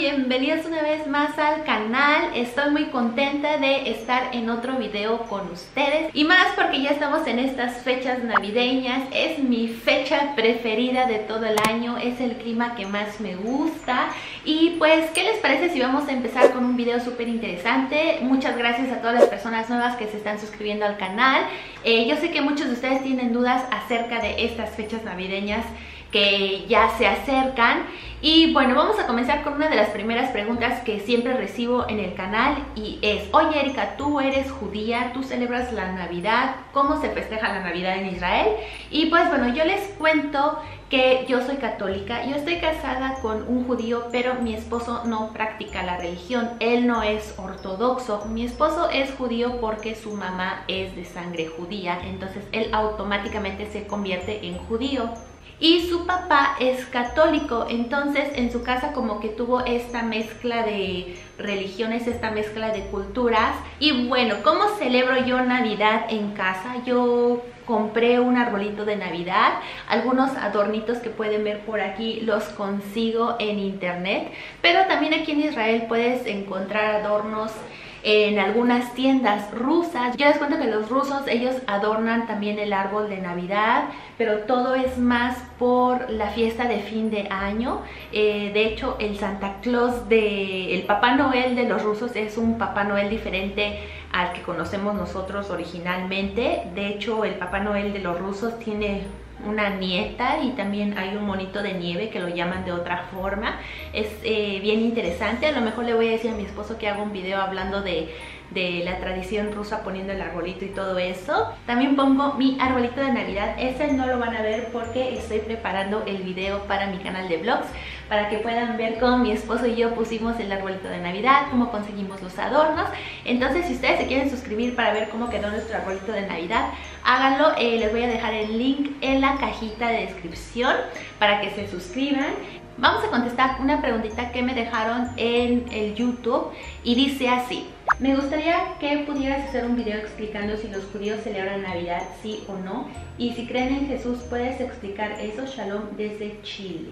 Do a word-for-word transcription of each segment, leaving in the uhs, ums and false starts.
bienvenidos una vez más al canal. Estoy muy contenta de estar en otro video con ustedes y más porque ya estamos en estas fechas navideñas. Es mi fecha preferida de todo el año, es el clima que más me gusta. Y pues, ¿qué les parece si vamos a empezar con un video súper interesante? Muchas gracias a todas las personas nuevas que se están suscribiendo al canal. eh, Yo sé que muchos de ustedes tienen dudas acerca de estas fechas navideñas que ya se acercan. Y bueno, vamos a comenzar con una de las primeras preguntas que siempre recibo en el canal y es: oye Erika, tú eres judía, tú celebras la Navidad, ¿cómo se festeja la Navidad en Israel? Y pues bueno, yo les cuento que yo soy católica, yo estoy casada con un judío, pero mi esposo no practica la religión, él no es ortodoxo. Mi esposo es judío porque su mamá es de sangre judía, entonces él automáticamente se convierte en judío. Y su papá es católico, entonces en su casa como que tuvo esta mezcla de religiones, esta mezcla de culturas. Y bueno, ¿cómo celebro yo Navidad en casa? Yo compré un arbolito de Navidad, algunos adornitos que pueden ver por aquí los consigo en internet, pero también aquí en Israel puedes encontrar adornos en algunas tiendas rusas. Yo les cuento que los rusos, ellos adornan también el árbol de Navidad, pero todo es más por la fiesta de fin de año. Eh, de hecho, el Santa Claus, de, el Papá Noel de los rusos es un Papá Noel diferente al que conocemos nosotros originalmente. De hecho, el Papá Noel de los rusos tiene una nieta y también hay un monito de nieve que lo llaman de otra forma. Es eh, bien interesante. A lo mejor le voy a decir a mi esposo que haga un video hablando de, de la tradición rusa, poniendo el arbolito y todo eso. También pongo mi arbolito de Navidad. Ese no lo van a ver porque estoy preparando el video para mi canal de vlogs, para que puedan ver cómo mi esposo y yo pusimos el arbolito de Navidad, cómo conseguimos los adornos. Entonces, si ustedes se quieren suscribir para ver cómo quedó nuestro arbolito de Navidad, háganlo. Eh, les voy a dejar el link en la cajita de descripción para que se suscriban. Vamos a contestar una preguntita que me dejaron en el YouTube y dice así: me gustaría que pudieras hacer un video explicando si los judíos celebran Navidad, sí o no, y si creen en Jesús, ¿puedes explicar eso? Shalom desde Chile.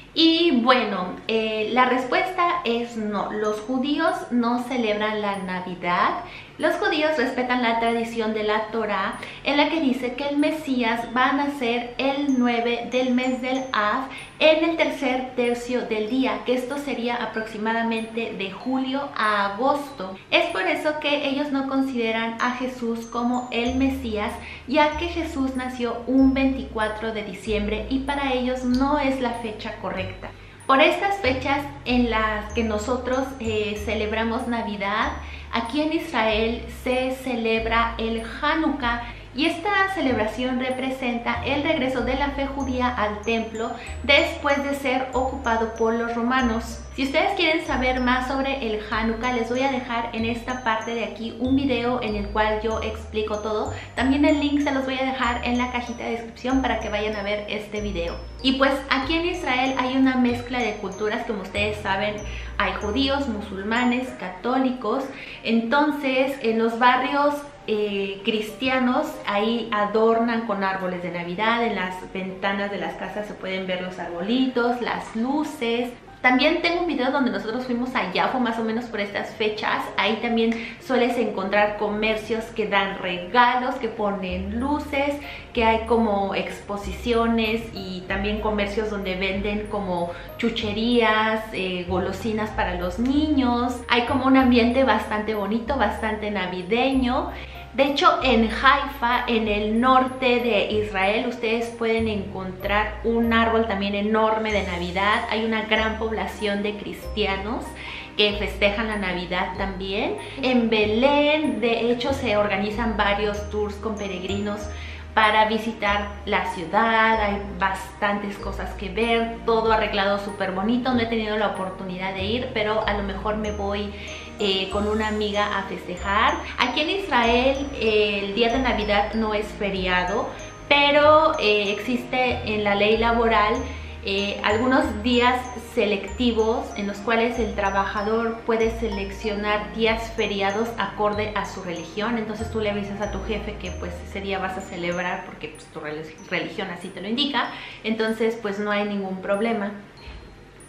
Y bueno, eh, la respuesta es no. Los judíos no celebran la Navidad. Los judíos respetan la tradición de la Torá, en la que dice que el Mesías va a nacer el nueve del mes del Av, en el tercer tercio del día, que esto sería aproximadamente de julio a agosto. Es por eso que ellos no consideran a Jesús como el Mesías, ya que Jesús nació un veinticuatro de diciembre y para ellos no es la fecha correcta. Por estas fechas en las que nosotros eh, celebramos Navidad, aquí en Israel se celebra el Hanukkah. Y esta celebración representa el regreso de la fe judía al templo después de ser ocupado por los romanos. Si ustedes quieren saber más sobre el Hanukkah, les voy a dejar en esta parte de aquí un video en el cual yo explico todo. También el link se los voy a dejar en la cajita de descripción para que vayan a ver este video. Y pues aquí en Israel hay una mezcla de culturas, como ustedes saben. Hay judíos, musulmanes, católicos. Entonces, en los barrios Eh, cristianos, ahí adornan con árboles de Navidad. En las ventanas de las casas se pueden ver los arbolitos, las luces. También tengo un video donde nosotros fuimos a Yafo más o menos por estas fechas. Ahí también sueles encontrar comercios que dan regalos, que ponen luces, que hay como exposiciones y también comercios donde venden como chucherías, eh, golosinas para los niños. Hay como un ambiente bastante bonito, bastante navideño. De hecho, en Haifa, en el norte de Israel, ustedes pueden encontrar un árbol también enorme de Navidad. Hay una gran población de cristianos que festejan la Navidad también. En Belén, de hecho, se organizan varios tours con peregrinos para visitar la ciudad. Hay bastantes cosas que ver, todo arreglado súper bonito. No he tenido la oportunidad de ir, pero a lo mejor me voy Eh, con una amiga a festejar. Aquí en Israel eh, el día de Navidad no es feriado, pero eh, existe en la ley laboral eh, algunos días selectivos en los cuales el trabajador puede seleccionar días feriados acorde a su religión. Entonces tú le avisas a tu jefe que pues ese día vas a celebrar porque pues, tu religión así te lo indica. Entonces pues no hay ningún problema.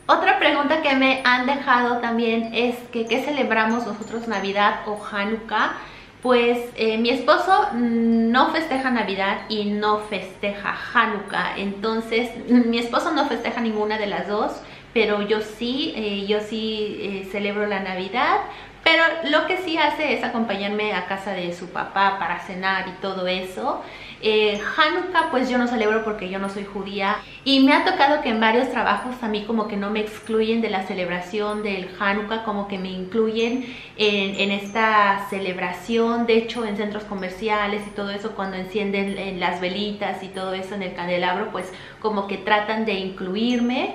Otra pregunta que me han dejado también es que ¿qué celebramos nosotros, Navidad o Hanukkah? Pues eh, mi esposo no festeja Navidad y no festeja Hanukkah. Entonces mi esposo no festeja ninguna de las dos, pero yo sí, eh, yo sí eh, celebro la Navidad. Pero lo que sí hace es acompañarme a casa de su papá para cenar y todo eso. Eh, Hanukkah pues yo no celebro porque yo no soy judía. Y me ha tocado que en varios trabajos a mí como que no me excluyen de la celebración del Hanukkah, como que me incluyen en, en esta celebración. De hecho, en centros comerciales y todo eso, cuando encienden en las velitas y todo eso en el candelabro, pues como que tratan de incluirme.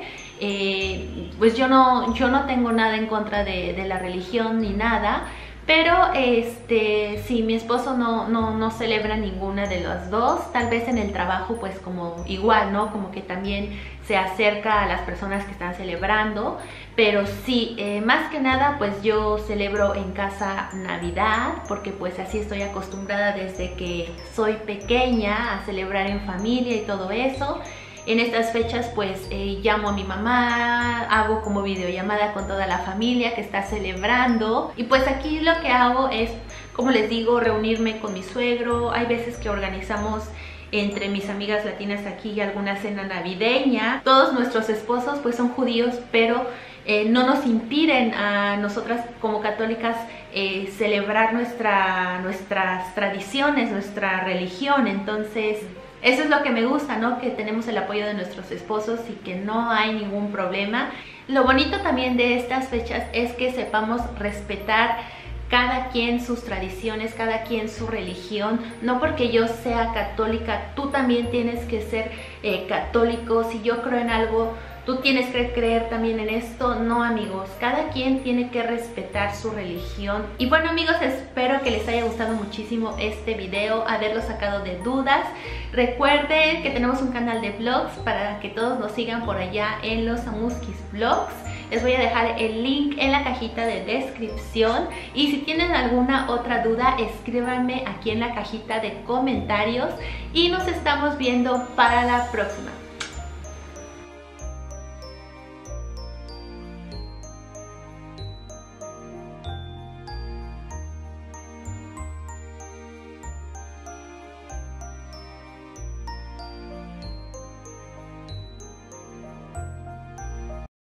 Eh, pues yo no, yo no tengo nada en contra de, de la religión ni nada, pero este, sí, mi esposo no, no, no celebra ninguna de las dos. Tal vez en el trabajo pues como igual, ¿no? Como que también se acerca a las personas que están celebrando, pero sí, eh, más que nada pues yo celebro en casa Navidad, porque pues así estoy acostumbrada desde que soy pequeña a celebrar en familia y todo eso. En estas fechas pues eh, llamo a mi mamá, hago como videollamada con toda la familia que está celebrando. Y pues aquí lo que hago es, como les digo, reunirme con mi suegro. Hay veces que organizamos entre mis amigas latinas aquí alguna cena navideña. Todos nuestros esposos pues son judíos, pero eh, no nos impiden a nosotras como católicas eh, celebrar nuestra, nuestras tradiciones, nuestra religión. Entonces eso es lo que me gusta, ¿no? Que tenemos el apoyo de nuestros esposos y que no hay ningún problema. Lo bonito también de estas fechas es que sepamos respetar cada quien sus tradiciones, cada quien su religión. No porque yo sea católica, tú también tienes que ser eh, católico. Si yo creo en algo, tú tienes que creer también en esto. No, amigos, cada quien tiene que respetar su religión. Y bueno, amigos, espero que les haya gustado muchísimo este video, haberlo sacado de dudas. Recuerden que tenemos un canal de vlogs para que todos nos sigan por allá en los Amuskis Vlogs. Les voy a dejar el link en la cajita de descripción. Y si tienen alguna otra duda, escríbanme aquí en la cajita de comentarios. Y nos estamos viendo para la próxima.